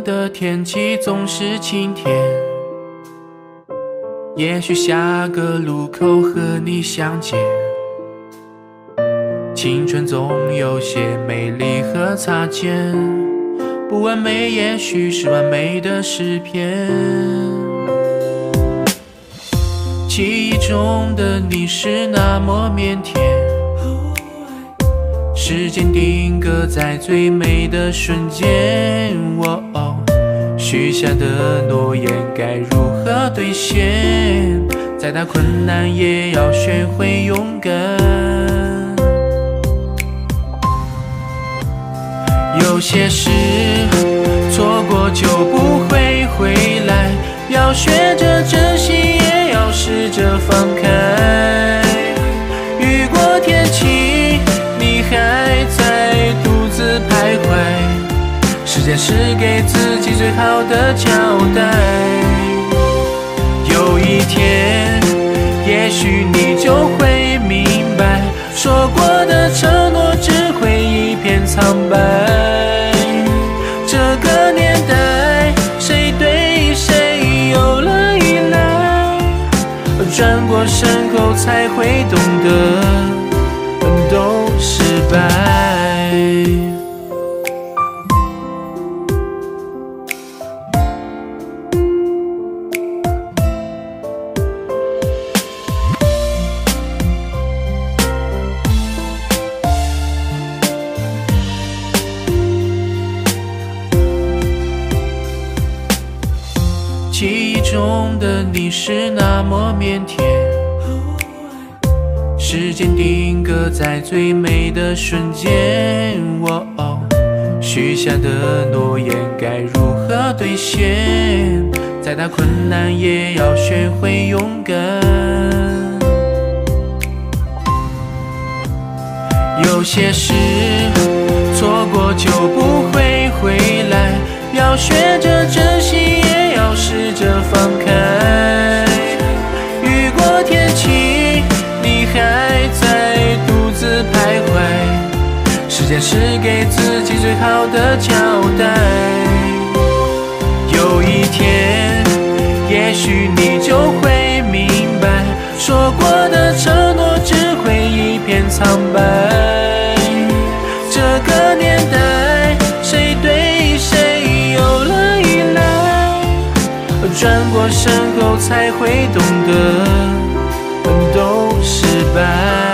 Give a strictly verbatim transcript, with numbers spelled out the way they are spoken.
暖的天气总是晴天，也许下个路口和你相见。青春总有些美丽和擦肩，不完美也许是完美的诗篇。记忆中的你是那么腼腆，时间定格在最美的瞬间。哦哦，许下的诺言该如何兑现？再大困难也要学会勇敢。有些事错过就不会回来，要学着珍惜，也要试着放开。雨过天晴，你还在独自徘徊，时间是给自己最好的交代。有一天也许你就会明白，说过的承诺只会一片苍白。这个年代谁对谁有了依赖，转过身后才会懂得都失败。记忆中的你是那么腼腆，时间定格在最美的瞬间。哦哦，许下的诺言该如何兑现？再大困难也要学会勇敢。有些事错过就不会回来，要学着珍惜，也要试着放开。雨过天晴，你还在独自徘徊，时间是给自己最好的交代。有一天也许你就会明白，说过的承诺只会一片苍白。这个年代谁对谁有了依赖，转过身后才会懂得都失败。